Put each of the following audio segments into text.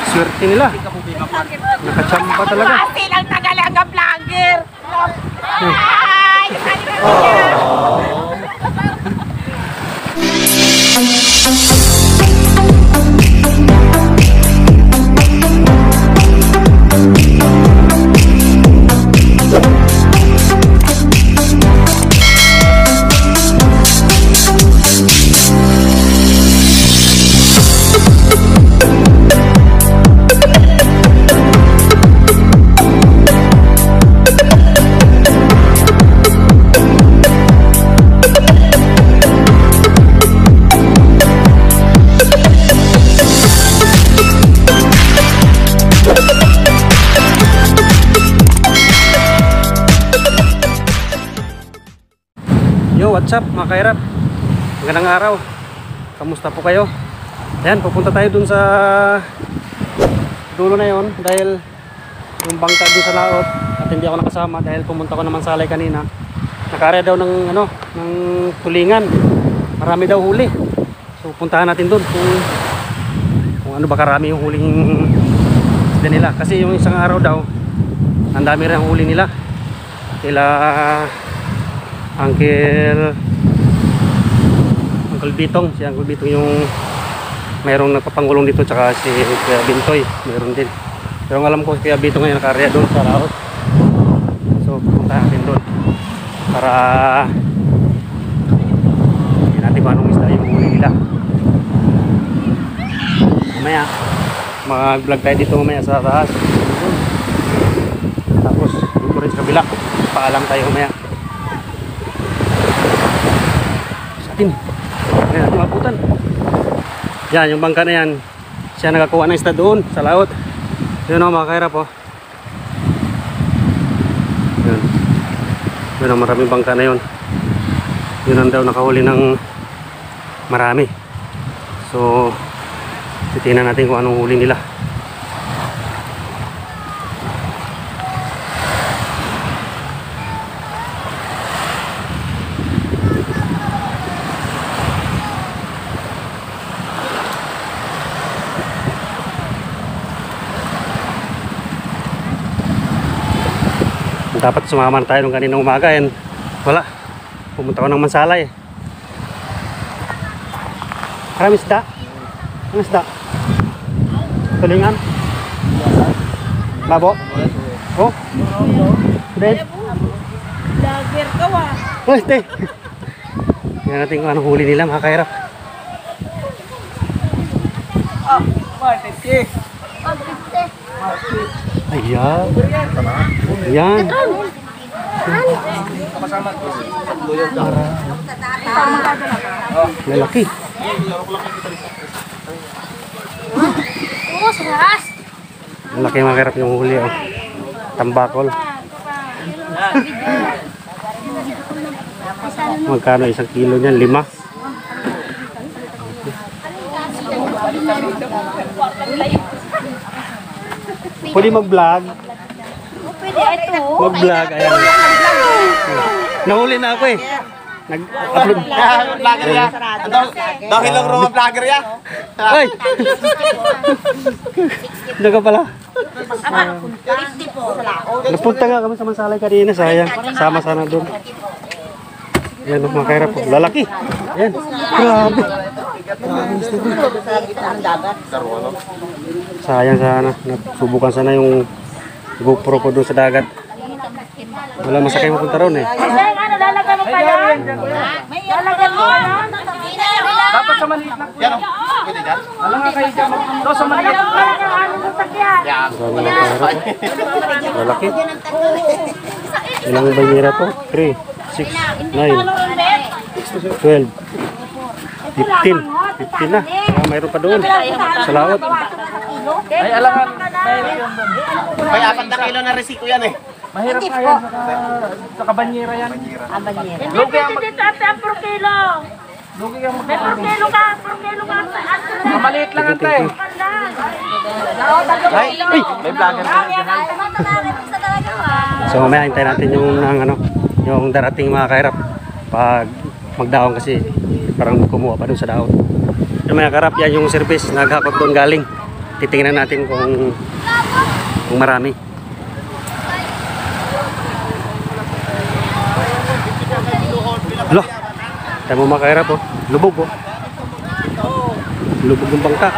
Swerte nila. Nakachamba talaga. Kasi ang Tagalaga vlogger. Yo, what's up mga kairap? Magandang araw. Kamusta po kayo? Ayan, pupunta tayo dun sa dulo na yon dahil yung bangka dun sa laot at hindi ako nakasama dahil pumunta ko naman salay kanina. Nakaarea daw ng ano, ng tulingan. Marami daw huli. So puntahan natin dun kung ano ba karami yung huling sila nila. Kasi yung isang araw daw ang dami rin ang huli nila. Kila Uncle Bitong, si Uncle Bitong yung mayroong nagpapangulong dito, tsaka si Kuya Bintoy mayroon din. Pero ang alam ko si Kuya Bitong ngayon nakareya doon sa laot. So pupunta natin doon para hindi natin kung anong isda yung huli nila. Mamaya mag vlog tayo dito mamaya sa taas. Tapos dito rin sa kabila paalam tayo mamaya. Ayan natin maputan. Yan yung bangka na yan, siya nakakuha ng isda doon sa laot. Yun o mga kairap o. Yun ang maraming bangka na yun. Yun ang daw nakahuli ng marami. So titingnan natin kung anong huli nila. Dapat sumama tayo nung kaninang umaga and wala, pumunta ko ng Mansalay. Marami isda. Ano isda? Tulingan? Babo? Oh? Dead? Vlogger ka wa. Oh, stay. Tingnan natin kung anong huli nila mga kairap. Oh, Martin. Ayan. Ayan. Lalaki. Lalaki mga kairap yung huli. Oh. Tambakol. Magkano isang kilo niyan? 5. Pwede mag-vlog. Pwede ito. Mag-vlog. Ayan. Nahuli na ako eh. Nag-upload. Vlogger ya. Dahil lang mga vlogger ya. Ay! Doon ka pala. Napunta nga kami sa Mansalay kanina. Sayang. Sama sana doon. Ayan mga kairap po. Lalaki. Ayan. Grabe. Sayang sana. Nasubukan sana yung GoPro ko doon sa dagat. Wala masakay mapunta ron eh. Ano, lalagyan mo pa yan? Lalagyan mo pa yan? Dapat sa maliit na. Yan o. Pwede dyan. Alam nga kayo dyan. Ito sa maliit. Yan. Marami na kairap po. Lalaki. Ilang banyera to? 3, 6, 9, 12, 15. 15 na. Mayroon pa doon. Sa laot. Ay, alangan. May 4 kilo na resiko yan eh. Mahirap nga yan. Sa kabanyera yan. Hindi pwede dito ate ang per kilo. May per kilo ka. Maliit lang ante. Ay, may vlogger ka. So mamaya hintayin natin yung ano, yung darating mga kairap pag magdaon kasi parang kumuha pa doon sa daon. Yung mga karap yan yung service naghakot doon galing. titingnan natin kung marami. Alo, tayo mo makairap oh. Lubog oh. Lubog ng bangka.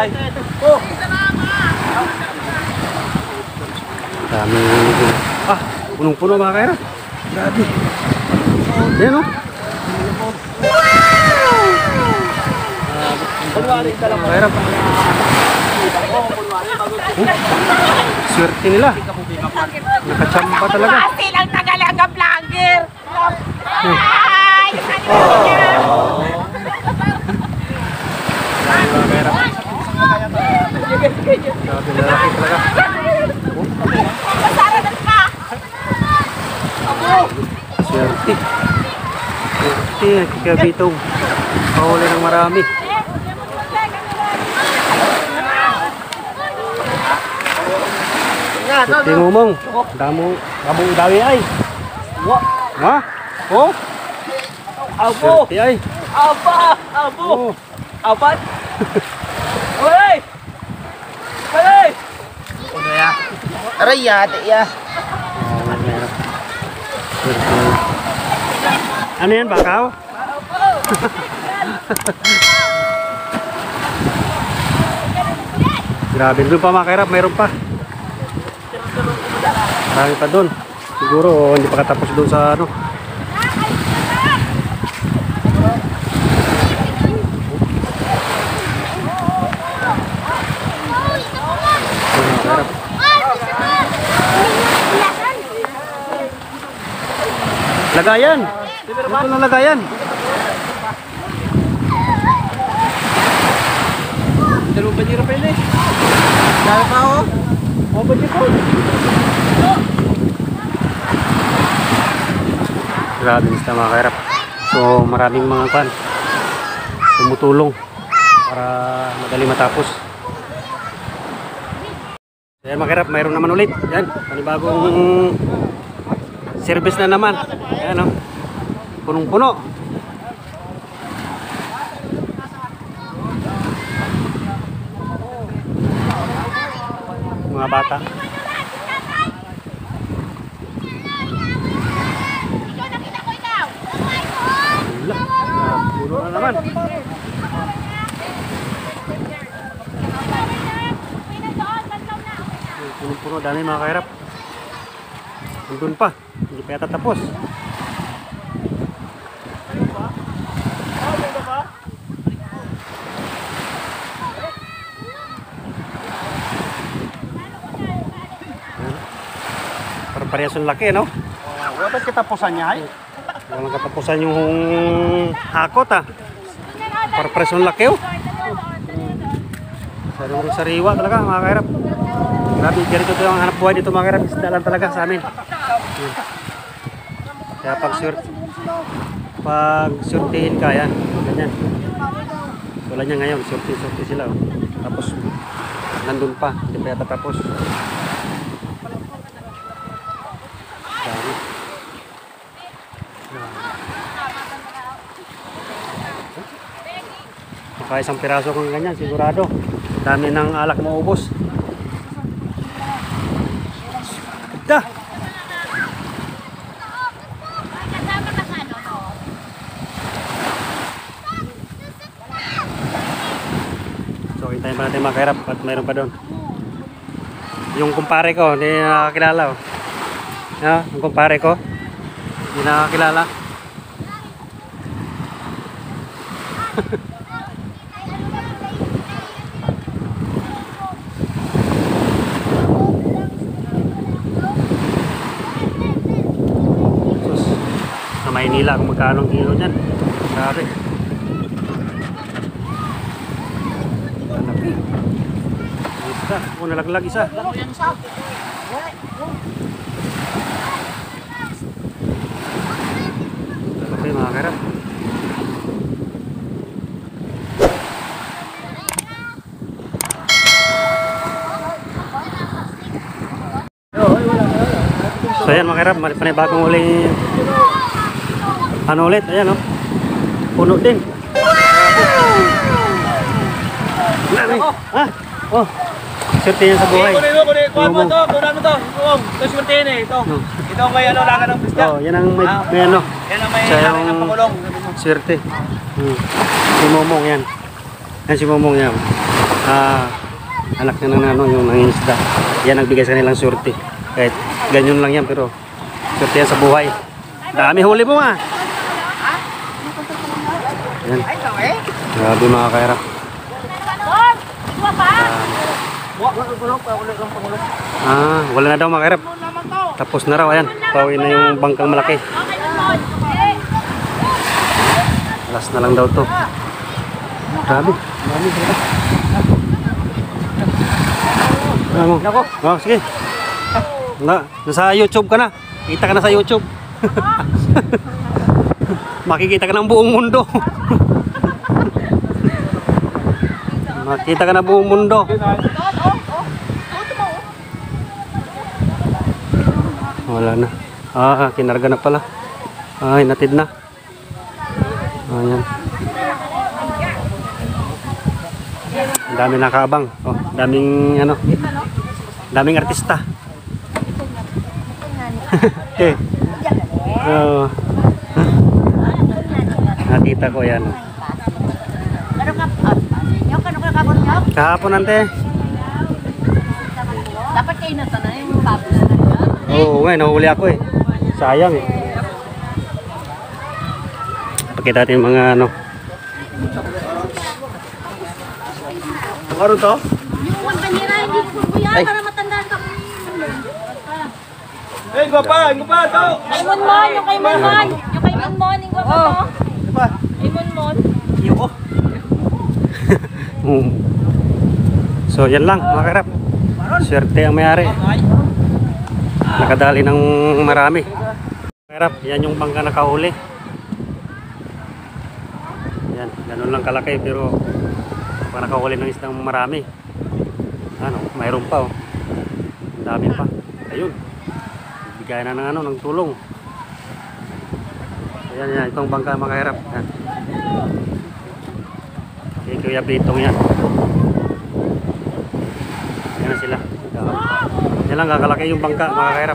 Dami. Ah, punong-puno mga kairap. Grabe. Ayan oh. Mga kairap. Swerte nila. Nakachamba talaga. Kasi ang Tagalaga vlogger. Grabe lalaki talaga. Masaranan ka. Swerte. Swerte. Kikabitong. Pahuli ng marami. Swerte ngomong. Damong dawi ay. Ha? Oh? Abo! Swerte ay. Aba! Abo! Oh. Abat! Hoy! Hoy! Ano ya? Aray ya, ate ya. Ano yan, bakaw? Grabe, doon pa mga kairap, mayroon pa. Marami pa doon. Siguro hindi pa katapos doon sa ano. Lagayan. Ito na lagayan. Dalawang banira pa yun eh. Dahil pa ako. O ba dito? Grabe nista mga kairap. So maraming mga kan tumutulong para madali matapos. Ayan mga kairap, mayroon naman ulit. Yan, panibagong service na naman. Ayan o. Punong-puno. Mga bata. Wala. Puno na naman. Punong-puno. Dami mga kairap. Nandun pa. Hindi pa yata tapos. Parehas yung laki, no? Wala ba't katapusan niya ay? Walang katapusan yung hakot, ah. Parehas yung laki, oh. Sariwa talaga, mga kairap. Grabe, ganito ito yung hanap buhay dito, mga kairap. Isda lang talaga sa amin. Yun. Kaya pag surtihin ka, yan. Ganyan. Wala niya ngayon, surti sila, oh. Tapos, nandun pa. Hindi pa yata tapos. Maka isang piraso kung ganyan, sigurado. Dami ng alak maubos. Ganda! So, hintayin pa natin mga kairap at mayroon pa doon. Yung kumpare ko, hindi nakakilala. Oh. Yung kumpare ko, hindi nakakilala. Sa Maynila kung magkano ang kilo niyan. Grabe. Malaki. Isa. O, nalaglag isa. Malaki mga kairap. So ayan mga kairap, panibagong uli. Ano ulit? Ayan o. Puno din. Dami. Ha? Oh. swerte yan sa buhay. Kunin mo to. Kunin mo to. Ito swerte yan eh. Ito. Ito ang may ano, laga ng bisda. Oh, yan ang may ano. Yan ang may Siya laga yung- ng pangulong. Swerte. Si Momong yan. Yan si Momong yan. Anak niya ng ano, yung nangingisda. Yan ang bigay sa kanilang swerte. Kahit ganyan lang yan, pero swerte yan sa buhay. Dami huli mo ma. Yan. Grabe mga kairap. Wala na daw mga kairap. Tapos na raw, ayan. Pauwi na yung bangkang malaki. Last na lang daw to. Grabe. Dami. Oh, sige. Nasa YouTube ka na. Kita ka na sa YouTube. Makikita ka ng buong mundo. Makita ka na buong mundo. Wala na. Kinarga na pala. Hinatid na. Ayan. Ang dami nakaabang. Oh, daming artista. Nakita ko yan. Kahapon ante. Dapat kayo na sana yung pablo na yan. Oo, nahuli ako eh. Sayang eh. Pakita natin yung mga ano. Ano to? Yung kanira, hindi ko kuya, para matandaan ka. Gwapa to. Kay Monmon, yung kay Monmon. Yung kay Monmon, yung gwapa to. Kay Monmon. Iyo. So yan lang mga karap. Swerte ang mayari. Nakadali ng marami. Karap, yan yung bangka nakahuli. Yan, ganun lang kalaki pero pag nakahuli ng isdang marami. Ano, mayroon pa oh. Ang dami pa. Ayun. Bigay na ng ano, ng tulong. Ayan, itong bangka mga karap. Yan. Okay, Kuya Bitong yan. Yan na sila. Yan lang kakalaki yung bangka mga kairap.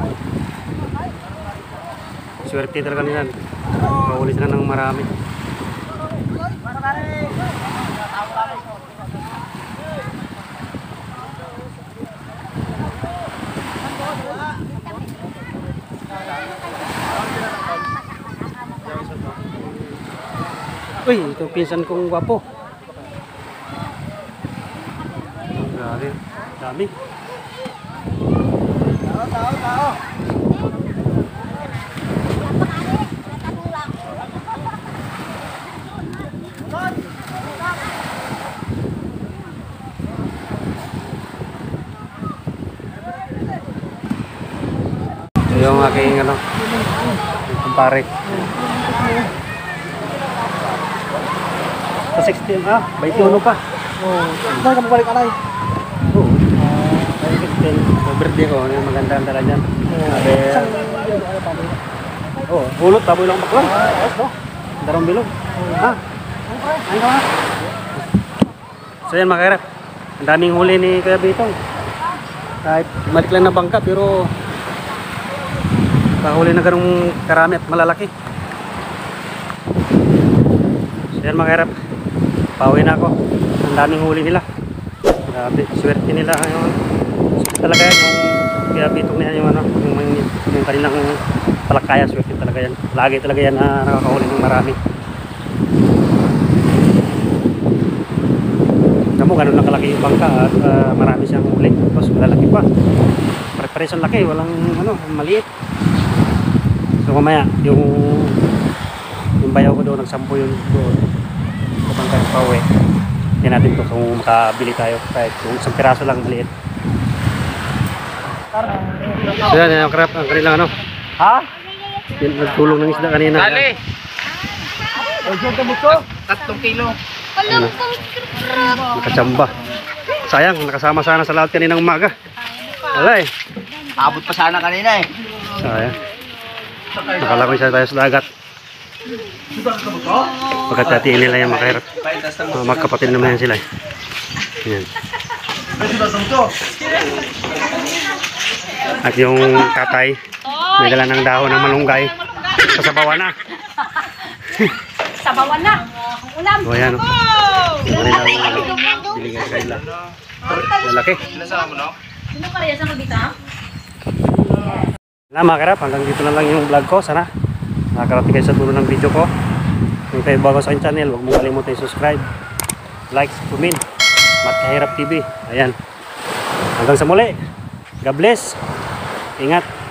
Swerte talaga nila. Kahuli sila ng marami. Uy, ito pinsan kong gwapo. Grabe, dami. Ito yung aking ano, kumpare. Sa 16, 21 pa. Saan ka mabalik alay? Oo. Ay, 16. Birthday ko. Maganda ang dala dyan. Hulot. Taboy lang baklang. Darong bilog. Ayun ka na. So yan mga kairap. Ang daming huli ni Kuya Bitong. Kahit malik lang na bangka pero kahuli na ganong karami at malalaki. So yan mga kairap. Pauwi na ako. Ang daming huli nila. Grabe, swerte nila ngayon. Swerte talaga yan yung Kuya Bitong na yan, yung kanilang palakaya, swerte talaga yan. Lagi talaga yan na nakakahuli ng marami. Kamu ganun lang kalaki yung bangka at marami siyang huli. Tapos malalaki pa. Pare-pares ang laki, walang maliit. So mamaya, yung bayaw ko doon, nagsampo yun doon. Bangka ng pauwi. Tingnan natin ito kung makabili tayo kahit kung isang piraso lang maliit. So yan, yung crap, ang kanilang ano. Ha? Yan, nagtulong ng isda kanina. Dali. Tatlong kilo. Ano, nakachamba. Sayang, nakasama sana sa lahat kaninang umaga. Wala eh. Abot pa sana kanina eh. Sayang. Nakalakoy siya tayo sa dagat. Pagkatyatiin nila yung makahirap. Magkapatid naman yan sila. Yan. At yung tatay, may dala ng dahon ng malunggay. Pasabawan na. Sabawan na. Ulam. O yan. Yung rin ang binigay sa kanila. Malaki. Sino ka rin sa kabita? Wala mga karap, hanggang dito na lang yung vlog ko. Sana nakakarating kayo sa dulo ng video ko. Kung kayo bago sa aking channel, huwag mong kalimutan subscribe, like, comment, Matt Kahirap TV. Ayan. Hanggang sa muli. God bless. Ingat.